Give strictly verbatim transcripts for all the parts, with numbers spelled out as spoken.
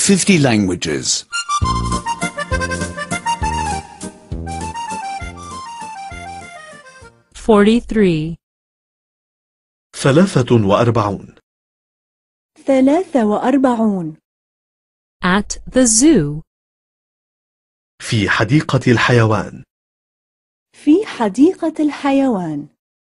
fifty languages. forty-three. ثلاثة وأربعون. ثلاثة وأربعون. At the zoo. في حديقة الحيوان. في حديقة الحيوان.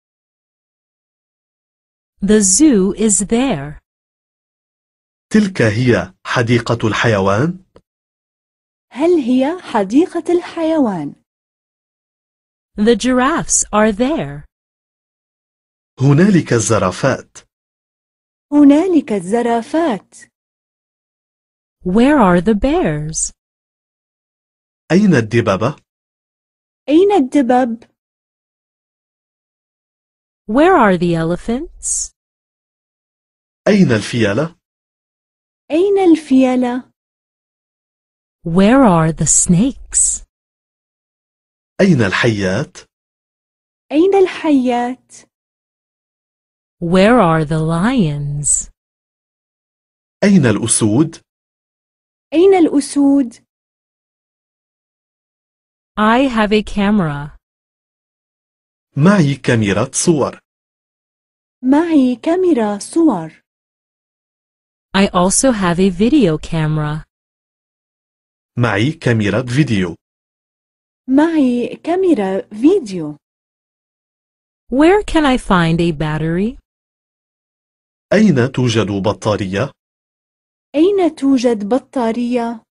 The zoo is there. تلك هي حديقة الحيوان. هل هي حديقة الحيوان؟ The giraffes are there. هنالك الزرافات. هنالك الزرافات. Where are the bears? أين الدببة؟ أين الدبب؟ Where are the elephants? أين الفيلة؟ أين الفيلة؟ Where are the snakes? أين الحيات؟ أين الحيات؟ Where are the lions? أين الأسود؟ أين الأسود؟ I have a camera. معي كاميرا صور. معي كاميرا صور. I also have a video camera. معي كاميرا فيديو. معي كاميرا فيديو. Where can I find a battery? أين توجد بطارية؟ أين توجد بطارية؟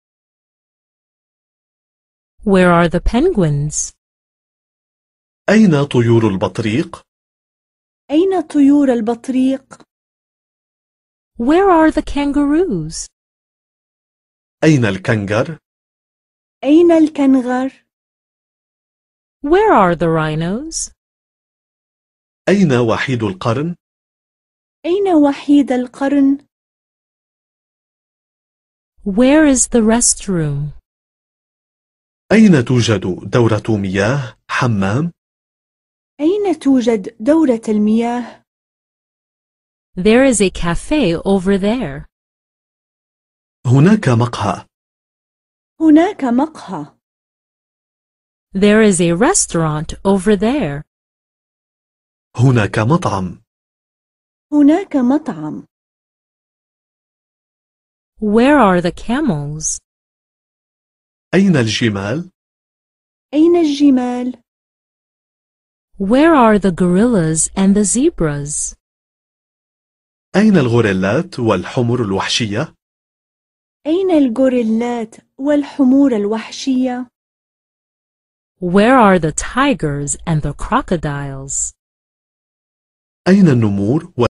Where are the penguins? أين طيور البطريق؟ أين طيور البطريق؟ Where are the kangaroos? أين الكنغر؟ أين الكنغر؟ Where are the rhinos? أين وحيد القرن؟ أين وحيد القرن؟ Where is the restroom? أين توجد دورة مياه حمام؟ أين توجد دورة المياه؟ There is a cafe over there. هناك مقهى. هناك مقهى. There is a restaurant over there. هناك مطعم. هناك مطعم. Where are the camels? أين الجمال؟ أين الجمال؟ Where are the gorillas and the zebras? أين الغوريلات والحمر الوحشية؟ أين الغوريلات والحمور الوحشية؟ Where are the tigers and the crocodiles? أين النمور